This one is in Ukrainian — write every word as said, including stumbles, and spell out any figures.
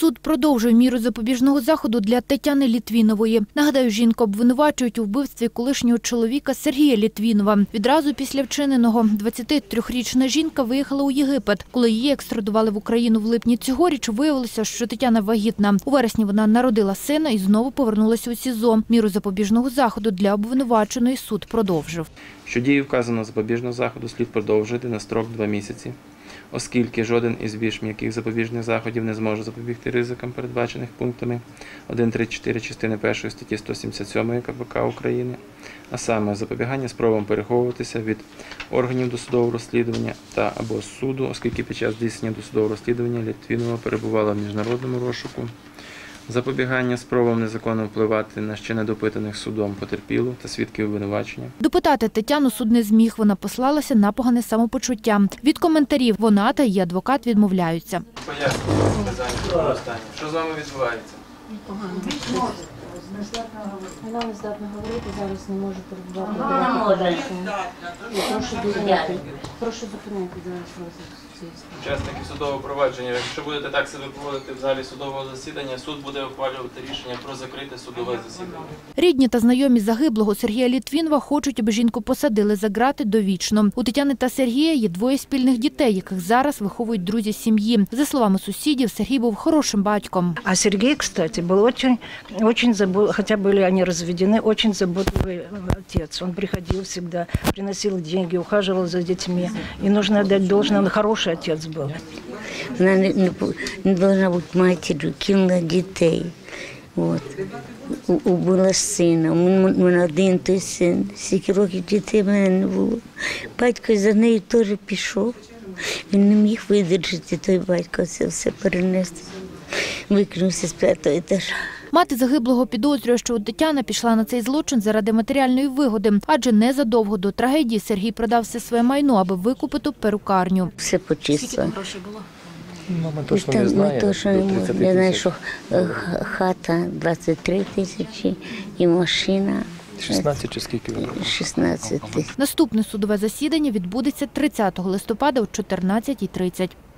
Суд продовжує міру запобіжного заходу для Тетяни Літвінової. Нагадаю, жінку обвинувачують у вбивстві колишнього чоловіка Сергія Літвінова. Відразу після вчиненого двадцятитрирічна жінка виїхала у Єгипет. Коли її екстрадували в Україну в липні цьогоріч, виявилося, що Тетяна вагітна. У вересні вона народила сина і знову повернулася у СІЗО. Міру запобіжного заходу для обвинуваченої суд продовжив. Що дію вказаного запобіжного заходу слід продовжити на строк два місяці, оскільки жоден із більш м'яких запобіжних заходів не зможе запобігти ризикам, передбачених пунктами один, три, чотири частини першої статті сто сімдесят сьомої Ка Пе Ка України, а саме запобігання спробам переховуватися від органів досудового розслідування та або суду, оскільки під час здійснення досудового розслідування Літвінова перебувала в міжнародному розшуку, запобігання спробам незаконно впливати на ще недопитаних судом потерпілу та свідків обвинувачення. Допитати Тетяну суд не зміг, вона послалася на погане самопочуття. Від коментарів вона та її адвокат відмовляються. Пояснюю, що з вами відбувається? Погано. Вона не здатна говорити, зараз не може перебувати. Прошу зупинити. Прошу зупинити зараз розгляд. Учасники судового провадження, якщо будете так себе поводити в залі судового засідання, суд буде ухвалювати рішення про закрите судове засідання. Рідні та знайомі загиблого Сергія Літвінова хочуть, аби жінку посадили за ґрати довічно. У Тетяни та Сергія є двоє спільних дітей, яких зараз виховують друзі сім'ї. За словами сусідів, Сергій був хорошим батьком. А Сергей, кстати, был очень, очень забот... хотя были они разведены, очень заботливый отец. Он приходил всегда, приносил деньги, ухаживал за детьми. И нужно отдать должное, он хороший отец был. Вона не, не, не повинна бути матір'ю, кинула дітей. От. У- Убила сина. У мене один той син. Скільки років дітей в мене не було. Батько за нею теж пішов. Він не міг видержати, той батько це все перенести. Викинувся з п'ятого етажа. Мати загиблого підозрює, що Тетяна пішла на цей злочин заради матеріальної вигоди, адже незадовго до трагедії Сергій продав все своє майно, аби викупити перукарню. Все почистила. Скільки грошей було? Ну, ми І точно там не ми знаємо. точно не можемо. Я знаю, що е, х- хата двадцять три тисячі і машина шістнадцять чи скільки ви? шістнадцять тисяч. Наступне судове засідання відбудеться тридцятого листопада о чотирнадцятій тридцять.